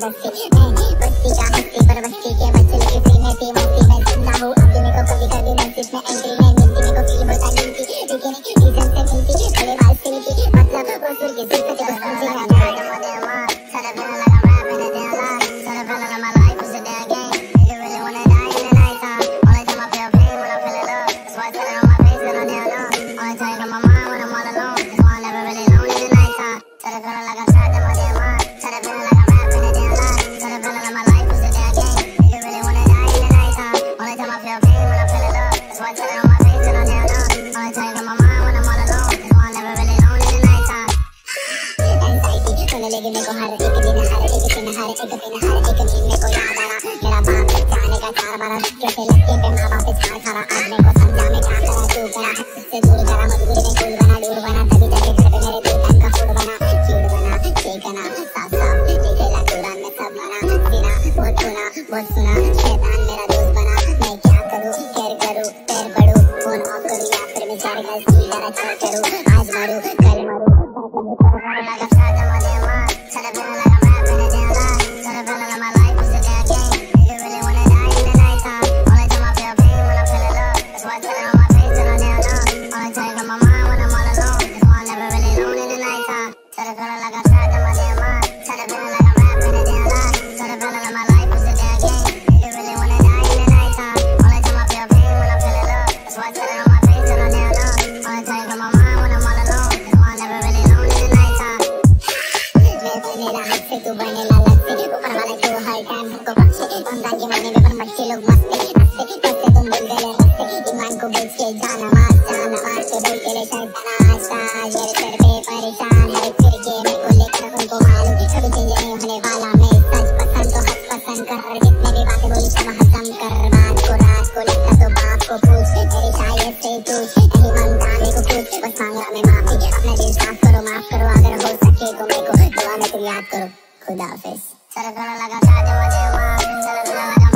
जबरदस्ती बस्ती का हस्ती पर बस्ती के बच्चे लेके फ्री में थी मस्ती में जिंदा हूँ अब मेरे को कभी कर दी नसीब में एंट्री में मिलती मेरे को फील बता गिनती लेकिन रीजन से मिलती भले बात से मिलती मतलब वो सुर की जिद पे समझी ना लेकिन मेरे को हर एक दिन हर एक दिन हर एक दिन हर एक दिन मेरे को याद आना मेरा बाप जाने का 4 बार कैसे लगते पे माँ बाप झाड़ खाना आज मेरे को समझा मैं क्या करा तू करा इससे दूर करा मजबूरी में कूल बना दूर बना तभी जाके घर पे मेरे दिल का फूड बना चीड़ बना चेकना साफ साफ दिखेला कुरान में सब बना बिना बहुत सुना शैतान मेरा दोस्त बना मैं क्या करूँ केयर करूँ पैर बढ़ू फोन ऑफ करूँ या फिर मैं 4 गलती जरा चेक करूँ आज मरूँ कल मरूँ तू बने लालच से ऊपर वाले तू हर टाइम हमको बख्शे रमजान के महीने में पर बच्चे लोग मस्ते हंसते कैसे तुम भूल गए हंसते ईमान को बेच के जाना मार के बोल के ले शैताना आशा ये तेरे पे परेशान हर एक फिरके मेरे को लेकर उनको मालूम कभी चेंज नहीं होने वाला मैं सच पसंद तो हक पसंद कर जितने भी बातें बोली सब हजम कर रात को लगता तो बाप को पूछ मेरी शायद से तू नहीं मांगता मेरे को कुछ बस मांग रहा मैं माफी अपना दिल साफ करो माफ करो अगर हो सके तो मेरे को दुआ में तुम याद करो खुदा हाफिज।